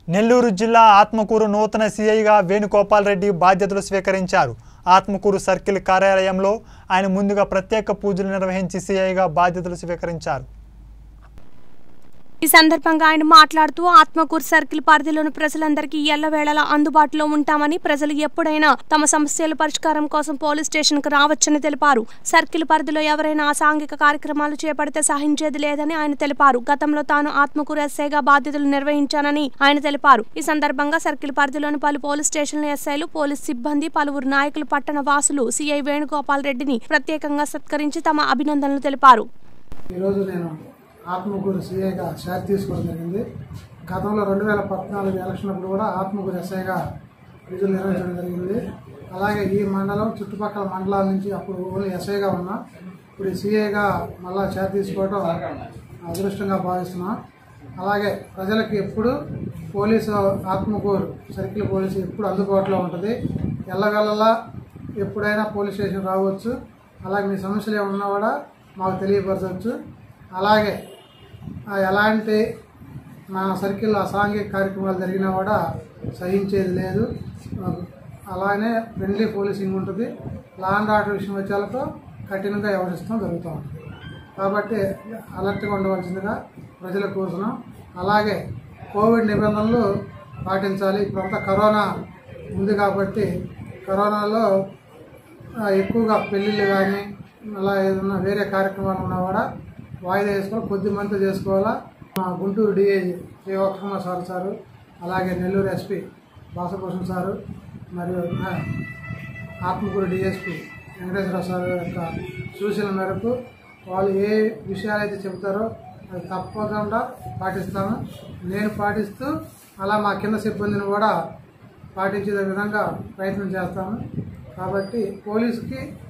నెల్లూరు జిల్లా ఆత్మకూరు నూతన సీఐగా వేణుగోపాల్ రెడ్డి బాధ్యతలు స్వీకరించారు. ఆత్మకూరు సర్కిల్ కార్యాలయంలో ఆయన ముందుగా ప్రత్యేక పూజలు నిర్వహించి సీఐగా బాధ్యతలు స్వీకరించారు. ఈ సందర్భంగా ఆయన మాట్లాడుతూ ఆత్మకూరు సర్కిల్ పరిధిలోని ప్రజలందరికీ ఎల్లవేళలా అందుబాటులో ఉంటామని, ప్రజలు ఎప్పుడైనా తమ సమస్యల పరిష్కారం కోసం పోలీస్ స్టేషన్ కు రావచ్చని తెలిపారు. సర్కిల్ పరిధిలో ఎవరైనా అసాంఘిక కార్యక్రమాలు చేపడితే సహించేది లేదని ఆయన తెలిపారు. గతంలో తాను ఆత్మకూరు ఎస్ఐగా బాధ్యతలు నిర్వహించానని ఆయన తెలిపారు. ఈ సందర్భంగా సర్కిల్ పరిధిలోని పలు పోలీస్ స్టేషన్ల ఎస్ఐలు, పోలీస్ సిబ్బంది, పలువురు నాయకులు, పట్టణ వాసులు సీఐ వేణుగోపాల్ రెడ్డిని ప్రత్యేకంగా సత్కరించి తమ అభినందనలు తెలిపారు. ఆత్మకూరు సీఐగా ఛార్జ్ తీసుకోవడం జరిగింది. గతంలో 2014 ఎలక్షన్ప్పుడు కూడా ఆత్మకూరు ఎస్ఐగా విధులు నిర్వహించడం జరిగింది. అలాగే ఈ మండలం చుట్టుపక్కల మండలాల నుంచి అప్పుడు ఓన్లీ ఎస్ఐగా ఉన్నా, ఇప్పుడు సీఐగా మళ్ళా ఛార్జ్ తీసుకోవడం అదృష్టంగా భావిస్తున్నాం. అలాగే ప్రజలకి ఎప్పుడు పోలీసు ఆత్మకూరు సర్కిల్ పోలీసు ఎప్పుడు అందుబాటులో ఉంటుంది. ఎల్లవెల్లలా ఎప్పుడైనా పోలీస్ స్టేషన్ రావచ్చు. అలాగే మీ సమస్యలు ఏమన్నా కూడా మాకు తెలియపరచవచ్చు. అలాగే ఎలాంటి మా సర్కిల్లో అసాంఘిక కార్యక్రమాలు జరిగినా కూడా సహించేది లేదు. అలానే ఫ్రెండ్లీ పోలీసింగ్ ఉంటుంది. లా అండ్ ఆర్డర్ విషయం వచ్చేలతో కఠినంగా వ్యవహరిస్తాం జరుగుతూ ఉంటుంది. కాబట్టి అలర్ట్గా ఉండవలసిందిగా ప్రజలకు కోరుతున్నాం. అలాగే కోవిడ్ నిబంధనలు పాటించాలి. ఇప్పుడంతా కరోనా ఉంది కాబట్టి కరోనాలో ఎక్కువగా పెళ్ళిళ్ళు కానీ అలా ఏదన్నా వేరే కార్యక్రమాలు ఉన్నా కూడా వాయిదా వేసుకోవాలి, కొద్ది మంది చేసుకోవాలా. మా గుంటూరు డిఐజీ శ్రీవక్షకుమార్ సారు, అలాగే నెల్లూరు ఎస్పీ బాసభూషణ్ సారు, మరియు ఆత్మకూరు డిఎస్పీ వెంకటేశ్వర సార్ యొక్క సూచనల మేరకు వాళ్ళు ఏ విషయాలు అయితే చెబుతారో అది తప్పకుండా పాటిస్తాము. నేను పాటిస్తూ అలా మా కింద సిబ్బందిని కూడా పాటించే విధంగా ప్రయత్నం చేస్తాము. కాబట్టి పోలీసుకి